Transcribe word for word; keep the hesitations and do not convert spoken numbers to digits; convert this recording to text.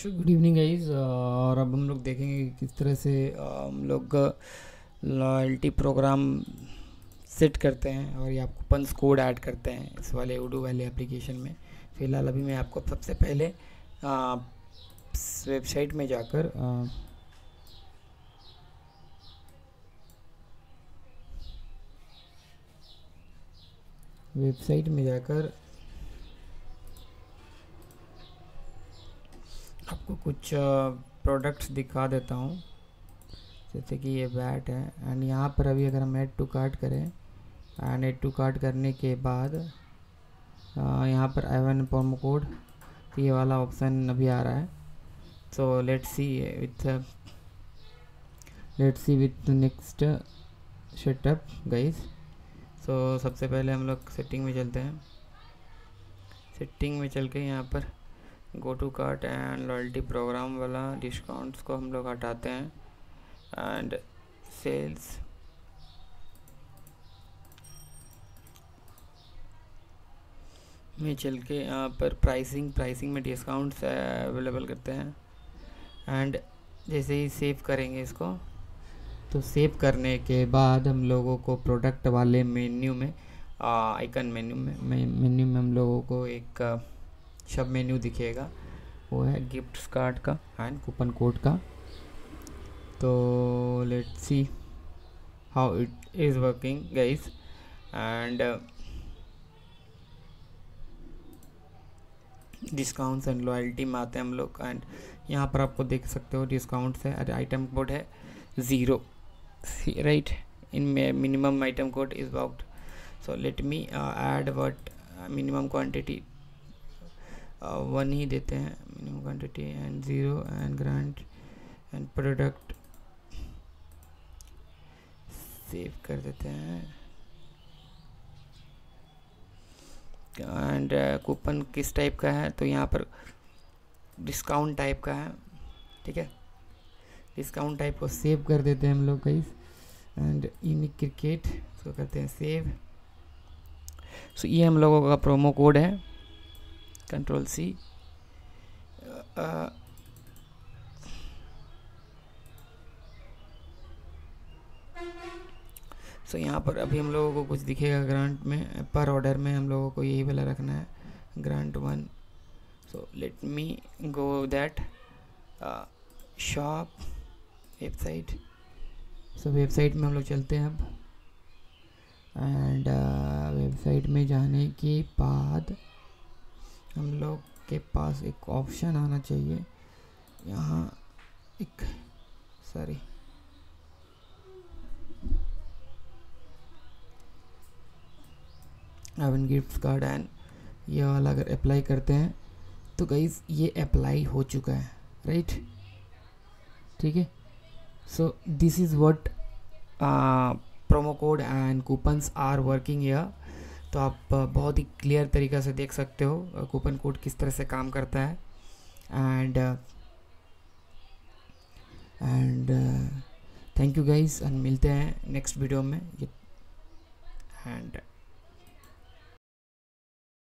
Good evening guys. और अब हम लोग देखेंगे कि किस तरह से अ, हम लोग लॉयल्टी प्रोग्राम सेट करते हैं और ये आपको कूपन्स कोड ऐड करते हैं इस वाले उडू वाले एप्लीकेशन में। फ़िलहाल अभी मैं आपको सबसे पहले वेबसाइट में जाकर अ, वेबसाइट में जाकर आपको कुछ प्रोडक्ट्स दिखा देता हूँ। जैसे कि ये बैट है एंड यहाँ पर अभी अगर हम ऐड टू कार्ट करें एंड ऐड टू कार्ट करने के बाद अ, यहाँ पर आई वन प्रोमो कोड, तो ये वाला ऑप्शन अभी आ रहा है। So let's see with let's see with next setup guys. So सबसे पहले हम लोग सेटिंग में चलते हैं। सेटिंग में चल के यहाँ पर go to cart and loyalty program वाला डिस्काउंट्स को हम लोग हटाते हैं एंड सेल्स में चल के यहाँ पर प्राइसिंग प्राइसिंग में डिस्काउंट्स अवेलेबल करते हैं एंड जैसे ही सेव करेंगे इसको, तो सेव करने के बाद हम लोगों को प्रोडक्ट वाले मेन्यू में आइकन मेन्यू में मेन्यू में हम लोगों को एक सब मेन्यू दिखेगा, वो है गिफ्ट कार्ड का एंड कूपन कोड का। तो let's see how it is working guys. And discounts and loyalty में आते हैं हम लोग एंड यहाँ पर आपको देख सकते हो डिस्काउंट्स है, आइटम कोड है zero, right. In minimum item code is worked. So let me add what minimum quantity one ही देते हैं minimum quantity and zero and grant and product save कर देते हैं एंड कूपन किस टाइप का है, तो यहाँ पर डिस्काउंट टाइप का है, ठीक है। डिस्काउंट टाइप को सेव कर देते हैं हम लोग गाइस एंड यूनिक क्रिकेट इसको करते हैं सेव। सो ये हम लोगों का प्रोमो कोड है, कंट्रोल सी। सो यहाँ पर अभी हम लोगों को कुछ दिखेगा ग्रांट में, पर ऑर्डर में हम लोगों को यही वाला रखना है grant one. So let me go that shop website. So website में हम लोग चलते हैं अब एंड वेबसाइट में जाने के बाद हम लोग के पास एक ऑप्शन आना चाहिए यहाँ, एक sorry even gift card and ये वाला अगर अप्लाई करते हैं तो गाइस ये अप्लाई हो चुका है, राइट, ठीक है। So this is what promo code and coupons are working here. तो आप uh, बहुत ही क्लियर तरीक़ा से देख सकते हो कूपन कोड किस तरह से काम करता है and and thank you guys and मिलते हैं नेक्स्ट वीडियो में एंड